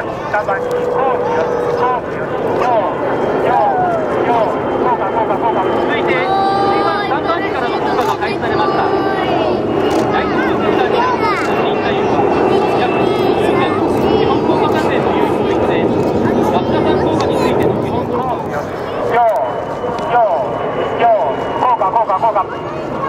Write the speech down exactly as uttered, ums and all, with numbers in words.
よし、カバに、コースよし、コースよし、よー、よー、よー、効果、効果、効果。続いて、G ワンさんばん手からの効果が開始されました。第一集団にある新太陽は、約じゅうめんの基本効果関連という教育で、ラスカさん効果についての基本コースよし、よー、よー、よー、効果、効果、効果。